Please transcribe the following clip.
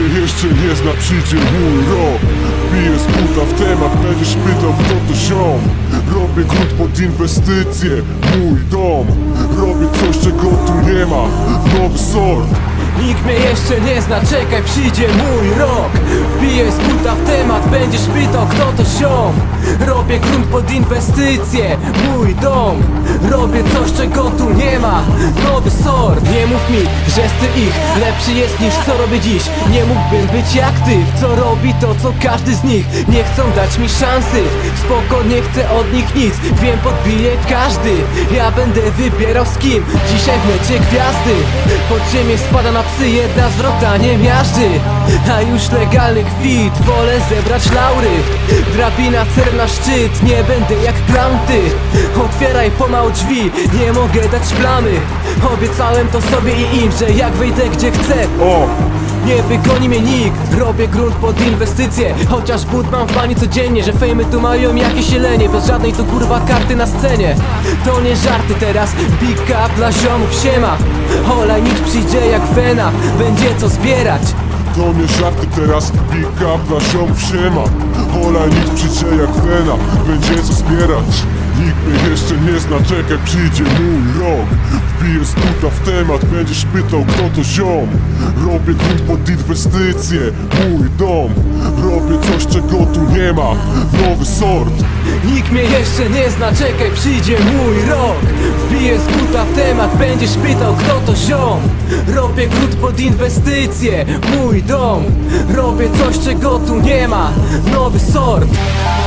mnie jeszcze nie zna, przyjdzie mój rok. Wbiję z buta w temat, będziesz pytał kto to ziom. Robię grunt pod inwestycje, mój dom. Robię coś czego tu nie ma, nowy sort. Nikt mnie jeszcze nie zna, czekaj, przyjdzie mój rok. Wbiję z buta w temat, będziesz pytał kto to ziom. Robię grunt pod inwestycje, mój dom. Robię coś czego tu nie ma, nowy sort. Nie mów mi, że ty ich lepszy jest niż co robię dziś. Nie mógłbym być jak ty, co robi to co każdy z nich. Nie chcą dać mi szansy, spoko, nie chcę od nich nic. Wiem, podbije każdy, ja będę wybierał z kim dzisiaj w mecie gwiazdy. Pod ziemię spada na psy, jedna zwrota nie miażdży. A już legalny kwit, wolę zebrać laury. Drabina cer na szczyt, nie będę jak clown ty. Otwieraj pomału drzwi, nie mogę dać plamy. Obiecałem to sobie i im, że jak wejdę gdzie chcę, nie wygoni mnie nikt. Robię grunt pod inwestycje, chociaż but mam w bani codziennie. Że fejmy tu mają jakieś jelenie, bez żadnej tu kurwa karty na scenie. To nie żarty teraz, big up dla ziomów, siema. Olaj nikt przyjdzie jak wena, będzie co zbierać. To nie żarty teraz, big up dla ziomów, siema. Olaj nikt przyjdzie jak wena, będzie co zbierać. Nikt mnie jeszcze nie zna, czekaj, przyjdzie mój rok. Wbiję z buta w temat, będziesz pytał kto to ziom. Robię grunt pod inwestycje, mój dom. Robię coś czego tu nie ma, nowy sort. Nikt mnie jeszcze nie zna, czekaj, przyjdzie mój rok. Wbiję z buta w temat, będziesz pytał kto to ziom. Robię grunt pod inwestycje, mój dom. Robię coś czego tu nie ma, nowy sort.